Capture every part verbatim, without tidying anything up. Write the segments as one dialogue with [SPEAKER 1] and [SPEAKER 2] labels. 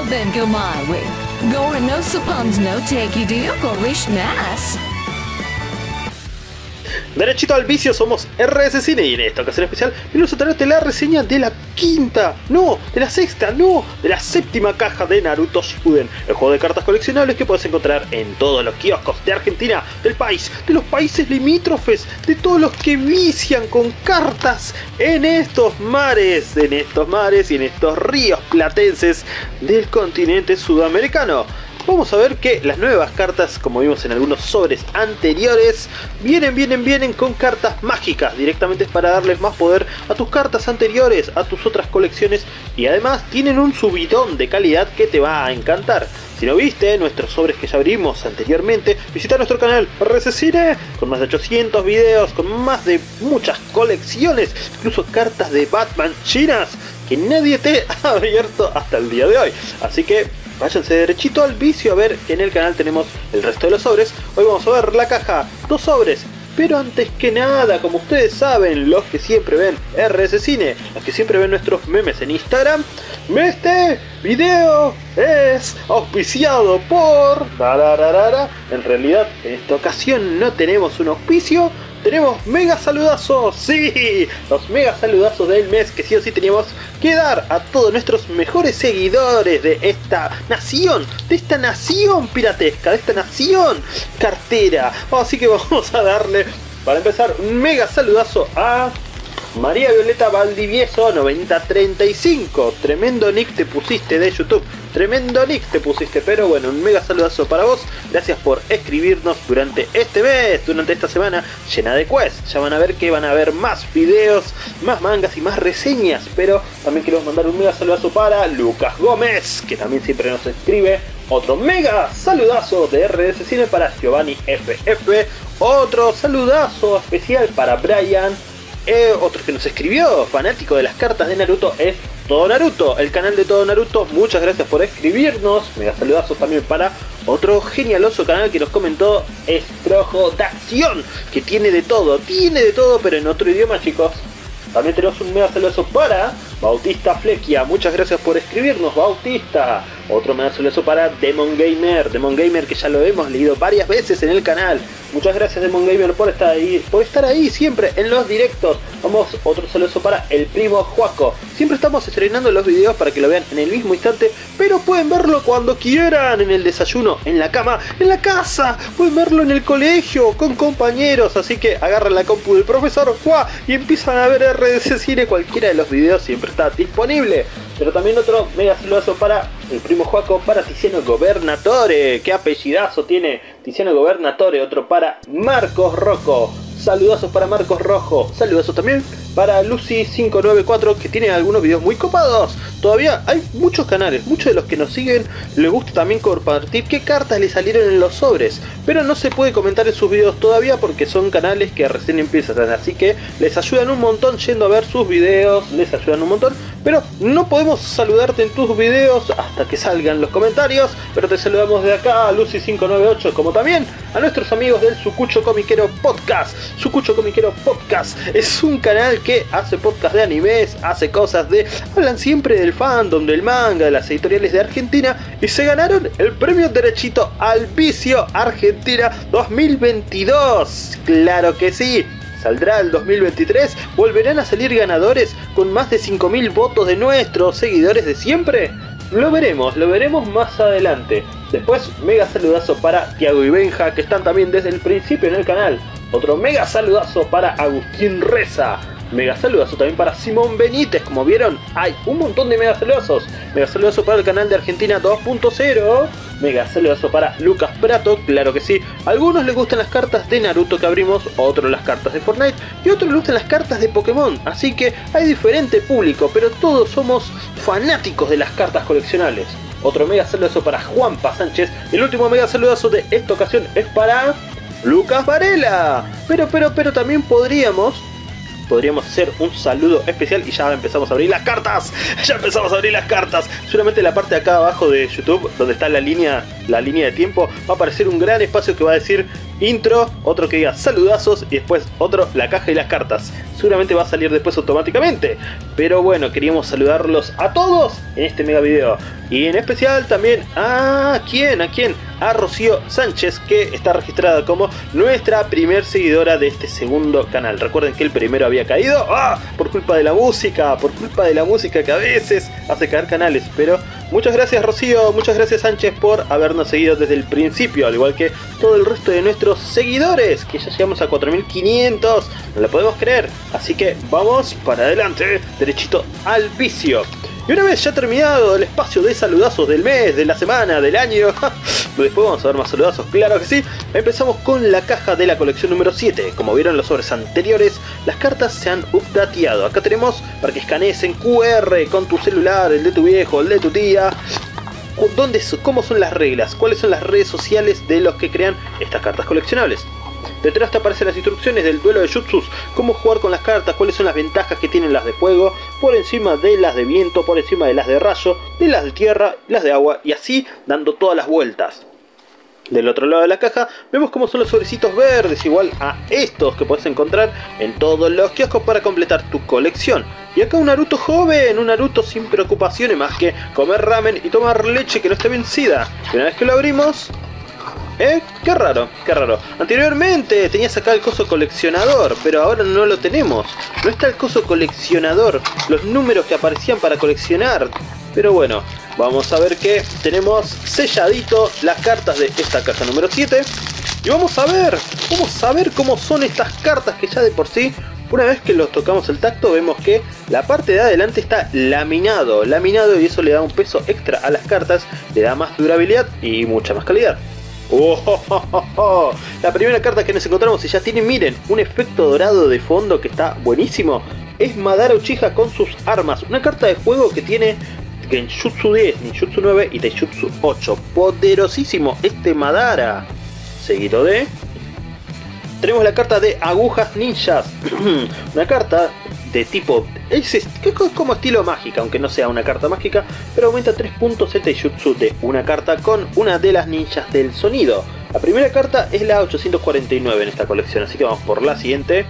[SPEAKER 1] then go my way. Gore no suppons no take you deal for wish mass.
[SPEAKER 2] Derechito al vicio, somos R S Cine y en esta ocasión especial venimos a traerte la reseña de la quinta, no, de la sexta, no, de la séptima caja de Naruto Shippuden, el juego de cartas coleccionables que puedes encontrar en todos los kioscos de Argentina, del país, de los países limítrofes, de todos los que vician con cartas en estos mares, en estos mares y en estos ríos platenses del continente sudamericano. Vamos a ver que las nuevas cartas, como vimos en algunos sobres anteriores, vienen, vienen, vienen con cartas mágicas, directamente para darles más poder a tus cartas anteriores, a tus otras colecciones, y además tienen un subidón de calidad que te va a encantar. Si no viste nuestros sobres que ya abrimos anteriormente, visita nuestro canal R S Cine, con más de ochocientos videos, con más de muchas colecciones, incluso cartas de Batman chinas que nadie te ha abierto hasta el día de hoy. Así que váyanse derechito al vicio a ver que en el canal tenemos el resto de los sobres. Hoy vamos a ver la caja, dos sobres. Pero antes que nada, como ustedes saben, los que siempre ven R S Cine, los que siempre ven nuestros memes en Instagram, este video es auspiciado por... En realidad, en esta ocasión no tenemos un auspicio, tenemos mega saludazos, sí, los mega saludazos del mes que sí o sí teníamos que dar a todos nuestros mejores seguidores de esta nación, de esta nación piratesca, de esta nación cartera. Así que vamos a darle, para empezar, un mega saludazo a María Violeta Valdivieso noventa treinta y cinco, tremendo nick te pusiste de YouTube, tremendo nick te pusiste, pero bueno, un mega saludazo para vos, gracias por escribirnos durante este mes, durante esta semana llena de quests. Ya van a ver que van a haber más videos, más mangas y más reseñas, pero también quiero mandar un mega saludazo para Lucas Gómez, que también siempre nos escribe. Otro mega saludazo de R S Cine para Giovanni F F, otro saludazo especial para Brian. Eh, otro que nos escribió, fanático de las cartas de Naruto, es Todo Naruto, el canal de Todo Naruto. Muchas gracias por escribirnos. Mega saludazos también para otro genialoso canal que nos comentó, Estrojo de Acción, que tiene de todo, tiene de todo, pero en otro idioma, chicos. También tenemos un mega saludazo para Bautista Flequia. Muchas gracias por escribirnos, Bautista. Otro mega saludazo para Demon Gamer. Demon Gamer, que ya lo hemos leído varias veces en el canal. Muchas gracias, Demon Gamer, por estar ahí, por estar ahí siempre en los directos. Vamos, otro saludazo para el primo Juaco. Siempre estamos estrenando los videos para que lo vean en el mismo instante, pero pueden verlo cuando quieran, en el desayuno, en la cama, en la casa. Pueden verlo en el colegio, con compañeros. Así que agarran la compu del profesor Juá y empiezan a ver R S Cine. Cualquiera de los videos siempre está disponible. Pero también otro mega saludazo para el primo Juaco, para Tiziano Gobernatore. ¿Qué apellidazo tiene Tiziano Gobernatore? Otro para Marcos Rocco. Saludazos para Marcos Rojo. Saludazos también para Lucy cinco nueve cuatro, que tiene algunos videos muy copados. Todavía hay muchos canales, muchos de los que nos siguen les gusta también compartir qué cartas le salieron en los sobres, pero no se puede comentar en sus videos todavía porque son canales que recién empiezan, así que les ayudan un montón yendo a ver sus videos, les ayudan un montón, pero no podemos saludarte en tus videos hasta que salgan los comentarios. Pero te saludamos de acá a Lucy cinco nueve ocho, como también a nuestros amigos del Sucucho Comiquero Podcast. Sucucho Comiquero Podcast es un canal que hace podcast de animes, hace cosas de... hablan siempre del fandom, del manga, de las editoriales de Argentina, y se ganaron el premio derechito al vicio Argentina dos mil veintidós. Claro que sí. ¿Saldrá el dos mil veintitrés? ¿Volverán a salir ganadores con más de cinco mil votos de nuestros seguidores de siempre? Lo veremos, lo veremos más adelante. Después, mega saludazo para Tiago y Benja, que están también desde el principio en el canal. Otro mega saludazo para Agustín Reza. Mega saludazo también para Simón Benítez. Como vieron, hay un montón de mega saludazos. Mega saludazo para el canal de Argentina dos punto cero. Mega saludazo para Lucas Prato, claro que sí. A algunos les gustan las cartas de Naruto que abrimos, a otros las cartas de Fortnite y a otros les gustan las cartas de Pokémon. Así que hay diferente público, pero todos somos fanáticos de las cartas coleccionables. Otro mega saludazo para Juanpa Sánchez. El último mega saludazo de esta ocasión es para Lucas Varela. Pero, pero, pero también podríamos... podríamos hacer un saludo especial y ya empezamos a abrir las cartas. Ya empezamos a abrir las cartas. Solamente en la parte de acá abajo de YouTube, donde está la línea, la línea de tiempo, va a aparecer un gran espacio que va a decir intro, otro que diga saludazos y después otro la caja y las cartas. Seguramente va a salir después automáticamente, pero bueno, queríamos saludarlos a todos en este mega video. Y en especial también a quién, a quién, a Rocío Sánchez, que está registrada como nuestra primer seguidora de este segundo canal. Recuerden que el primero había caído ¡ah! por culpa de la música, por culpa de la música que a veces hace caer canales. Pero muchas gracias Rocío, muchas gracias Sánchez por habernos seguido desde el principio, al igual que todo el resto de nuestros seguidores, que ya llegamos a cuatro mil quinientos, no lo podemos creer. Así que vamos para adelante, derechito al vicio. Y una vez ya terminado el espacio de saludazos del mes, de la semana, del año, después vamos a ver más saludazos, claro que sí, empezamos con la caja de la colección número siete. Como vieron en los sobres anteriores, las cartas se han updateado. Acá tenemos para que escanees en Q R con tu celular, el de tu viejo, el de tu tía. ¿Dónde, ¿Cómo son las reglas? ¿Cuáles son las redes sociales de los que crean estas cartas coleccionables? Detrás te aparecen las instrucciones del duelo de jutsus, cómo jugar con las cartas, cuáles son las ventajas que tienen las de fuego, por encima de las de viento, por encima de las de rayo, de las de tierra, las de agua, y así dando todas las vueltas. Del otro lado de la caja vemos cómo son los sobrecitos verdes, igual a estos que puedes encontrar en todos los kioscos para completar tu colección. Y acá un Naruto joven, un Naruto sin preocupaciones más que comer ramen y tomar leche que no esté vencida. Y una vez que lo abrimos... ¿Eh? Qué raro, qué raro. Anteriormente tenías acá el coso coleccionador, pero ahora no lo tenemos. No está el coso coleccionador, los números que aparecían para coleccionar. Pero bueno, vamos a ver que tenemos selladito las cartas de esta caja número siete. Y vamos a ver, vamos a ver cómo son estas cartas que ya de por sí, una vez que los tocamos el tacto, vemos que la parte de adelante está laminado, laminado y eso le da un peso extra a las cartas, le da más durabilidad y mucha más calidad. Oh, oh, oh, oh, oh. La primera carta que nos encontramos y ya tiene, miren, un efecto dorado de fondo que está buenísimo. Es Madara Uchiha con sus armas. Una carta de juego que tiene Genjutsu diez, Ninjutsu nueve y Taijutsu ocho. Poderosísimo este Madara. Seguido de... tenemos la carta de Agujas Ninjas. Una carta de tipo... es como estilo mágica, aunque no sea una carta mágica, pero aumenta tres puntos el Taijutsu de una carta con una de las ninjas del sonido. La primera carta es la ochocientos cuarenta y nueve en esta colección, así que vamos por la siguiente.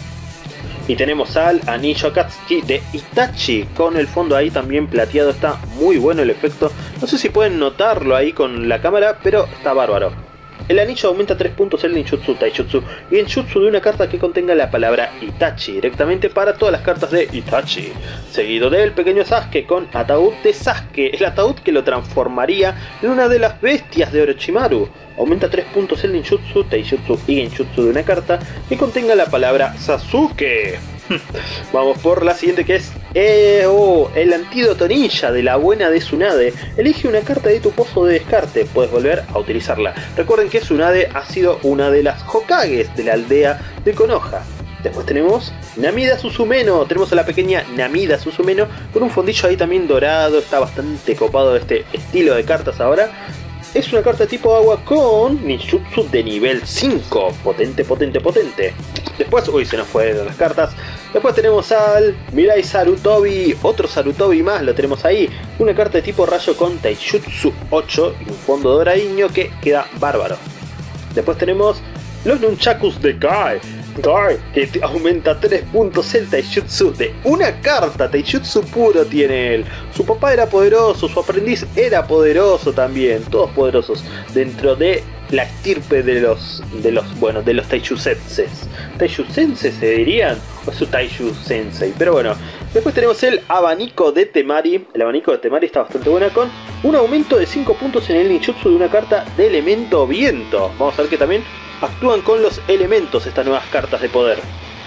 [SPEAKER 2] Y tenemos al anillo Akatsuki de Itachi, con el fondo ahí también plateado. Está muy bueno el efecto, no sé si pueden notarlo ahí con la cámara, pero está bárbaro. El anillo aumenta tres puntos el ninjutsu, taijutsu y genjutsu de una carta que contenga la palabra Itachi, directamente para todas las cartas de Itachi. Seguido del pequeño Sasuke con ataúd de Sasuke, el ataúd que lo transformaría en una de las bestias de Orochimaru. Aumenta tres puntos el ninjutsu, taijutsu y genjutsu de una carta que contenga la palabra Sasuke. Vamos por la siguiente, que es eh, oh, el antídoto ninja de la buena de Tsunade. Elige una carta de tu pozo de descarte, puedes volver a utilizarla. Recuerden que Tsunade ha sido una de las Hokages de la aldea de Konoha. Después tenemos Namida Susumeno, tenemos a la pequeña Namida Susumeno con un fondillo ahí también dorado. Está bastante copado este estilo de cartas ahora. Es una carta tipo agua con ninjutsu de nivel cinco. Potente, potente, potente. Después, uy, se nos fueron las cartas. Después tenemos al Mirai Sarutobi, otro Sarutobi más, lo tenemos ahí. Una carta de tipo rayo con Taijutsu ocho y un fondo doradiño que queda bárbaro. Después tenemos los Nunchakus de Kai. Kai, que te aumenta tres puntos el Taijutsu de una carta. Taijutsu puro tiene él. Su papá era poderoso, su aprendiz era poderoso también. Todos poderosos dentro de la estirpe de los, de los, bueno, de los Taijutsenses. ¿Taijutsenses se dirían? O su Taiju Sensei. Pero bueno, después tenemos el abanico de Temari. El abanico de Temari está bastante buena con un aumento de cinco puntos en el ninjutsu de una carta de elemento viento. Vamos a ver que también actúan con los elementos estas nuevas cartas de poder.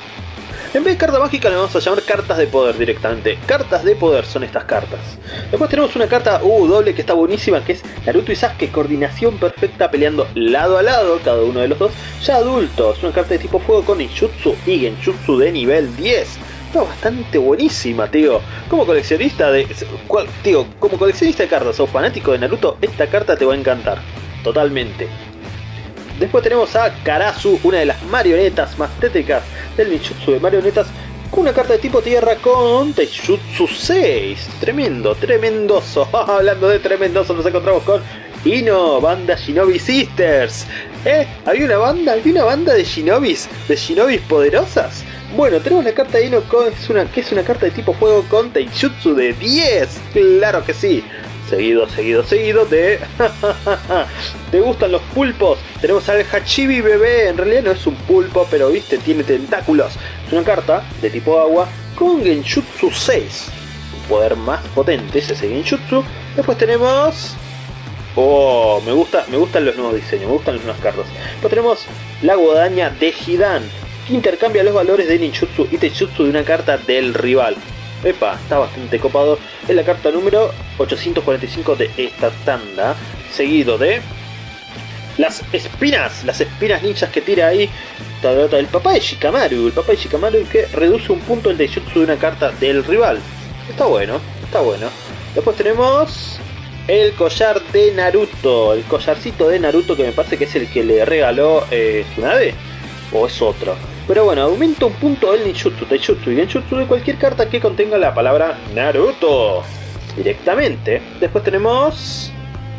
[SPEAKER 2] En vez de carta mágica le vamos a llamar cartas de poder directamente. Cartas de poder son estas cartas. Después tenemos una carta uh, doble que está buenísima, que es Naruto y Sasuke, coordinación perfecta peleando lado a lado, cada uno de los dos, ya adultos. Una carta de tipo fuego con ninjutsu y genjutsu de nivel diez. Está bastante buenísima, tío. Como coleccionista de... Cual, tío, como coleccionista de cartas o fanático de Naruto, esta carta te va a encantar. Totalmente. Después tenemos a Karasu, una de las marionetas más tétricas del ninjutsu de marionetas, con una carta de tipo tierra con Taijutsu seis. Tremendo, tremendoso. Hablando de tremendoso, nos encontramos con Ino, banda Shinobi Sisters. ¿Eh? ¿Había una banda? ¿Había una banda de shinobis? ¿De shinobis poderosas? Bueno, tenemos la carta de Ino con, es una, que es una carta de tipo fuego con Taijutsu de diez. Claro que sí. Seguido, seguido, seguido de... ¿Te gustan los pulpos? Tenemos al Hachibi bebé. En realidad no es un pulpo, pero viste, tiene tentáculos. Es una carta de tipo agua con Genjutsu seis. Un poder más potente es ese Genjutsu. Después tenemos... Oh, me gusta, me gustan los nuevos diseños, me gustan las nuevas cartas. Después tenemos la guadaña de Hidan, que intercambia los valores de ninjutsu y taijutsu de una carta del rival. Epa, está bastante copado. Es la carta número ochocientos cuarenta y cinco de esta tanda. Seguido de... las espinas, las espinas ninjas que tira ahí el papá de Shikamaru. El papá de Shikamaru que reduce un punto el taijutsu de una carta del rival. Está bueno, está bueno. Después tenemos... el collar de Naruto. El collarcito de Naruto que me parece que es el que le regaló eh, Tsunade. O es otro. Pero bueno, aumenta un punto el ninjutsu, taijutsu y genjutsu de cualquier carta que contenga la palabra Naruto. Directamente. Después tenemos...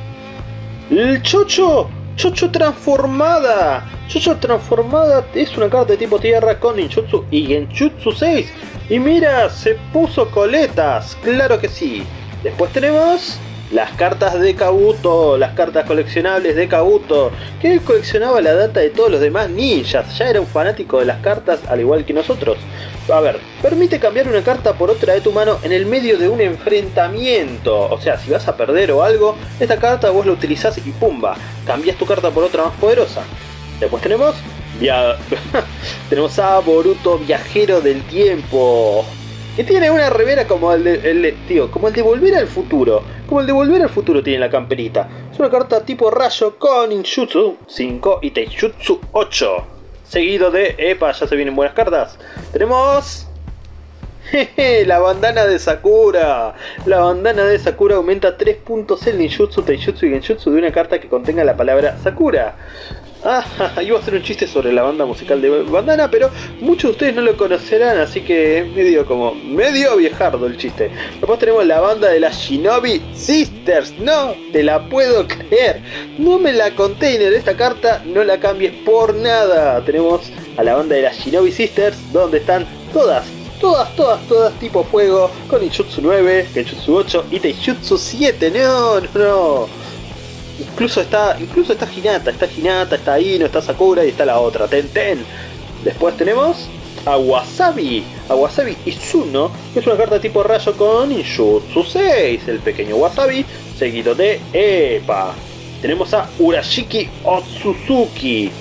[SPEAKER 2] el Chocho. Chocho transformada. Chocho transformada es una carta de tipo tierra con ninjutsu y genjutsu seis. Y mira, se puso coletas. Claro que sí. Después tenemos... las cartas de Kabuto, las cartas coleccionables de Kabuto, que él coleccionaba la data de todos los demás ninjas, ya era un fanático de las cartas al igual que nosotros. A ver, permite cambiar una carta por otra de tu mano en el medio de un enfrentamiento, o sea, si vas a perder o algo, esta carta vos la utilizás y pumba, cambias tu carta por otra más poderosa. Después tenemos... Via... tenemos a Boruto, viajero del tiempo, que tiene una remera como el de, el de, tío, como el de Volver al Futuro. Como el de Volver al Futuro tiene la camperita. Es una carta tipo rayo con ninjutsu cinco y taijutsu ocho. Seguido de... epa, ya se vienen buenas cartas. Tenemos... jeje, la bandana de Sakura. La bandana de Sakura aumenta tres puntos el ninjutsu, taijutsu y genjutsu de una carta que contenga la palabra Sakura. Ah, iba a hacer un chiste sobre la banda musical de Bandana, pero muchos de ustedes no lo conocerán, así que es medio como... medio viejardo el chiste. Después tenemos la banda de las Shinobi Sisters. No te la puedo creer. No me la container, esta carta no la cambies por nada. Tenemos a la banda de las Shinobi Sisters, donde están todas, todas, todas, todas tipo fuego, con ninjutsu nueve, genjutsu ocho y taijutsu siete. No, no, no. Incluso está, incluso está Hinata, está Hinata, está Ino, está Sakura y está la otra, Ten Ten. Después tenemos a Wasabi, a Wasabi Izuno, que es una carta tipo rayo con ninjutsu seis, el pequeño Wasabi, seguido de Epa. Tenemos a Urashiki Otsutsuki.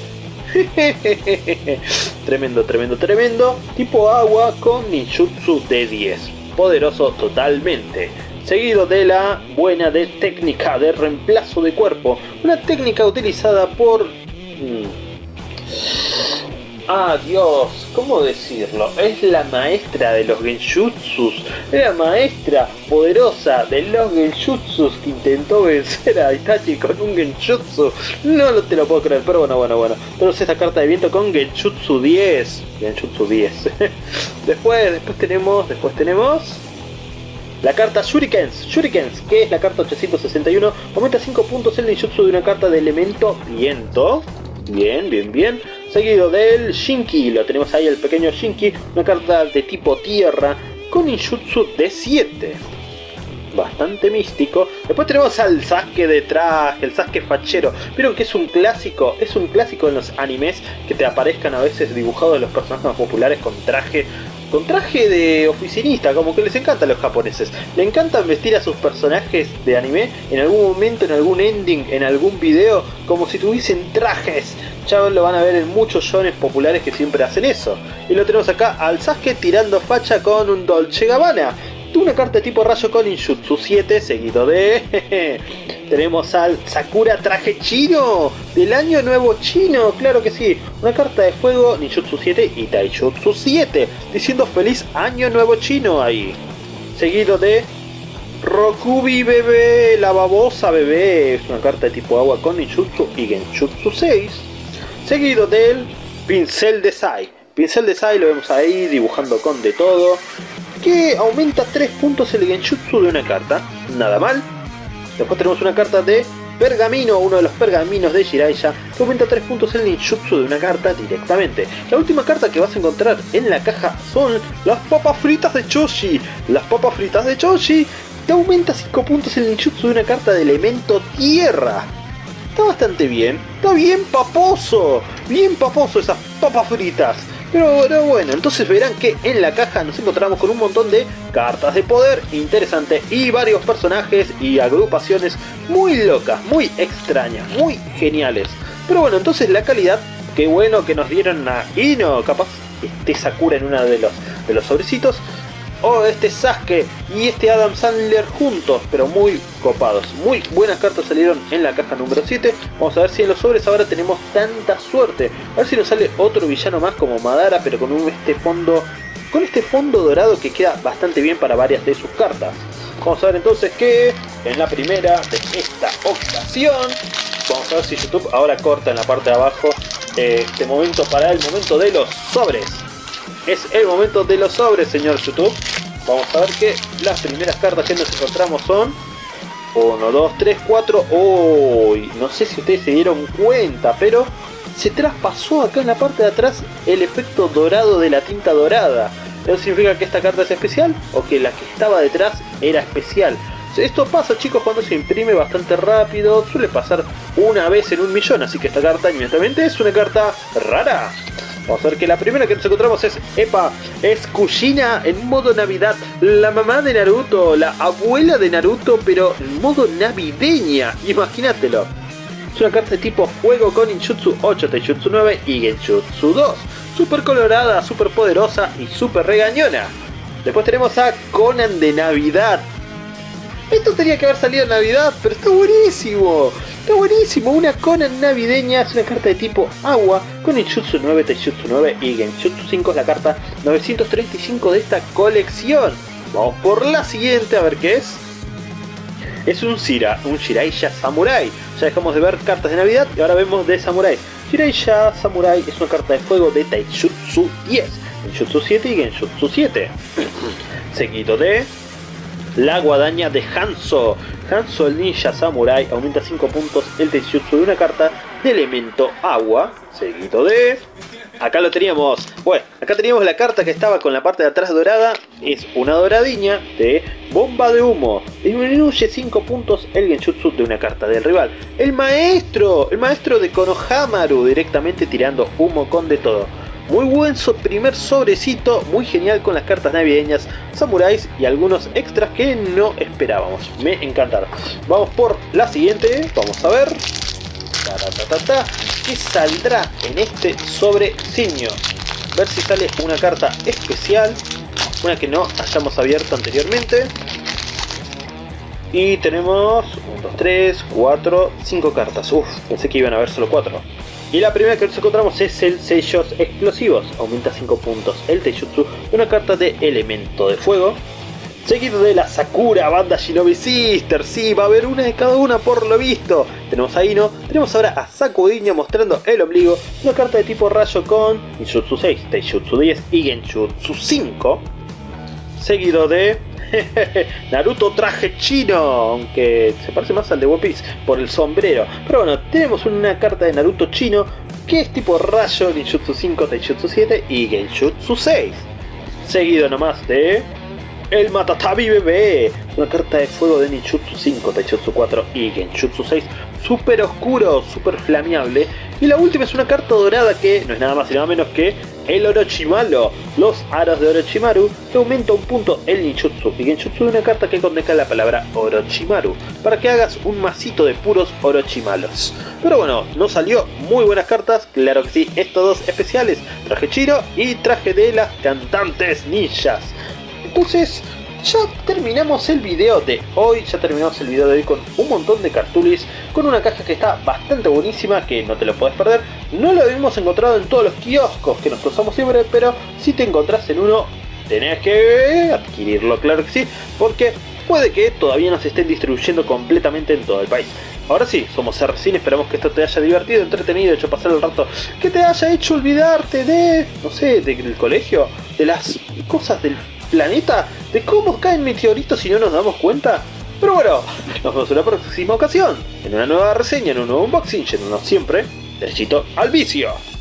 [SPEAKER 2] Tremendo, tremendo, tremendo. Tipo agua con ninjutsu de diez. Poderoso totalmente. Seguido de la buena de técnica de reemplazo de cuerpo. Una técnica utilizada por... Ah, Dios, ¿cómo decirlo? Es la maestra de los genjutsus. Es la maestra poderosa de los genjutsus que intentó vencer a Itachi con un genjutsu. No te lo puedo creer, pero bueno, bueno, bueno. Tenemos esta carta de viento con genjutsu diez. Genjutsu diez. Después, después tenemos... Después tenemos... la carta Shurikens, Shurikens, que es la carta ochocientos sesenta y uno, aumenta cinco puntos el ninjutsu de una carta de elemento viento. Bien, bien, bien. Seguido del Shinki, lo tenemos ahí el pequeño Shinki, una carta de tipo tierra con ninjutsu de siete. Bastante místico. Después tenemos al Sasuke de traje, el Sasuke fachero. Vieron que es un clásico, es un clásico en los animes que te aparezcan a veces dibujados los personajes más populares con traje. Con traje de oficinista, como que les encanta a los japoneses. Le encantan vestir a sus personajes de anime en algún momento, en algún ending, en algún video, como si tuviesen trajes. Ya lo van a ver en muchos shonen populares que siempre hacen eso. Y lo tenemos acá al Sasuke tirando facha con un Dolce Gabbana. Una carta de tipo rayo con ninjutsu siete, seguido de... tenemos al Sakura traje chino, del año nuevo chino, claro que sí. Una carta de fuego, ninjutsu siete y taijutsu siete, diciendo feliz año nuevo chino ahí. Seguido de... Rokubi bebé, la babosa bebé, es una carta de tipo agua con ninjutsu y genjutsu seis. Seguido del pincel de Sai. Pincel de Sai lo vemos ahí dibujando con de todo, que aumenta tres puntos el genjutsu de una carta, nada mal. Después tenemos una carta de pergamino, uno de los pergaminos de Jiraiya, que aumenta tres puntos el ninjutsu de una carta directamente. La última carta que vas a encontrar en la caja son las papas fritas de Choshi. Las papas fritas de Choshi te aumenta cinco puntos el ninjutsu de una carta de elemento tierra. Está bastante bien, está bien paposo, bien paposo esas papas fritas. Pero, pero bueno, entonces verán que en la caja nos encontramos con un montón de cartas de poder interesante y varios personajes y agrupaciones muy locas, muy extrañas, muy geniales. Pero bueno, entonces la calidad, qué bueno que nos dieron a Ino, capaz este Sakura en uno de los, de los sobrecitos, o este Sasuke y este Adam Sandler juntos, pero muy copados. Muy buenas cartas salieron en la caja número siete. Vamos a ver si en los sobres ahora tenemos tanta suerte. A ver si nos sale otro villano más como Madara, pero con un, este fondo con este fondo dorado que queda bastante bien para varias de sus cartas. Vamos a ver entonces que en la primera de esta ocasión, vamos a ver si YouTube ahora corta en la parte de abajo eh, este momento para el momento de los sobres. Es el momento de los sobres, señor YouTube. Vamos a ver que las primeras cartas que nos encontramos son uno, dos, tres, cuatro. Uy, no sé si ustedes se dieron cuenta, pero se traspasó acá en la parte de atrás el efecto dorado de la tinta dorada. ¿Eso significa que esta carta es especial o que la que estaba detrás era especial? Esto pasa, chicos, cuando se imprime bastante rápido. Suele pasar una vez en un millón, así que esta carta inmediatamente es una carta rara. Vamos a ver que la primera que nos encontramos es, epa, es Kushina en modo Navidad. La mamá de Naruto, la abuela de Naruto, pero en modo navideña. Imagínatelo. Es una carta de tipo fuego con ninjutsu ocho, taijutsu nueve y genjutsu dos. Super colorada, super poderosa y super regañona. Después tenemos a Conan de Navidad. Esto tenía que haber salido en Navidad, pero está buenísimo. Está buenísimo, una Conan navideña, es una carta de tipo agua con ninjutsu nueve, taijutsu nueve y genjutsu cinco, es la carta novecientos treinta y cinco de esta colección. Vamos por la siguiente a ver qué es. Es un Shira, un Jiraiya Samurai. Ya dejamos de ver cartas de Navidad y ahora vemos de Samurai. Jiraiya Samurai es una carta de fuego de taijutsu diez, genjutsu siete y genjutsu siete. Seguido de la guadaña de Hanzo. Hanzo, el ninja samurai, aumenta cinco puntos el taijutsu de una carta de elemento agua. Seguido de... acá lo teníamos. Bueno, acá teníamos la carta que estaba con la parte de atrás dorada. Es una doradiña de bomba de humo. Disminuye cinco puntos el genjutsu de una carta del rival. El maestro, el maestro de Konohamaru, directamente tirando humo con de todo. Muy buen so primer sobrecito, muy genial con las cartas navideñas, samuráis y algunos extras que no esperábamos. Me encantaron. Vamos por la siguiente, vamos a ver. Ta, ta, ta, ta, ta. ¿Qué saldrá en este sobrecillo? Ver si sale una carta especial, una que no hayamos abierto anteriormente. Y tenemos uno, dos, tres, cuatro, cinco cartas. Uf, pensé que iban a haber solo cuatro. Y la primera que nos encontramos es el sellos explosivos. Aumenta cinco puntos el taijutsu de una carta de elemento de fuego. Seguido de la Sakura Banda Shinobi Sister. Sí, va a haber una de cada una por lo visto. Tenemos a Ino. Tenemos ahora a Sakudiña mostrando el ombligo. Una carta de tipo rayo con ninjutsu seis, taijutsu diez y genjutsu cinco. Seguido de... Naruto traje chino, aunque se parece más al de One Piece por el sombrero. Pero bueno, tenemos una carta de Naruto chino que es tipo rayo, ninjutsu cinco, taijutsu siete y genjutsu seis. Seguido nomás de el Matatabi bebé, una carta de fuego de ninjutsu cinco, taijutsu cuatro y genjutsu seis, súper oscuro, súper flameable. Y la última es una carta dorada que no es nada más y nada menos que el Orochimaru, los aros de Orochimaru, que aumenta un punto el ninjutsu y genjutsu de una carta que contenga la palabra Orochimaru, para que hagas un masito de puros Orochimaros. Pero bueno, nos salió muy buenas cartas, claro que sí, estos dos especiales, traje Chiro y traje de las cantantes ninjas. Entonces, ya terminamos el video de hoy, ya terminamos el video de hoy con un montón de cartulis, con una caja que está bastante buenísima, que no te lo puedes perder. No lo hemos encontrado en todos los kioscos que nos cruzamos siempre, pero si te encontrás en uno, tenés que adquirirlo, claro que sí, porque puede que todavía no se estén distribuyendo completamente en todo el país. Ahora sí, somos R C N, esperamos que esto te haya divertido, entretenido, hecho pasar el rato, que te haya hecho olvidarte de, no sé, del colegio, de las cosas del planeta, de cómo caen meteoritos si no nos damos cuenta. Pero bueno, nos vemos en la próxima ocasión, en una nueva reseña, en un nuevo unboxing, yéndonos siempre derechito al vicio.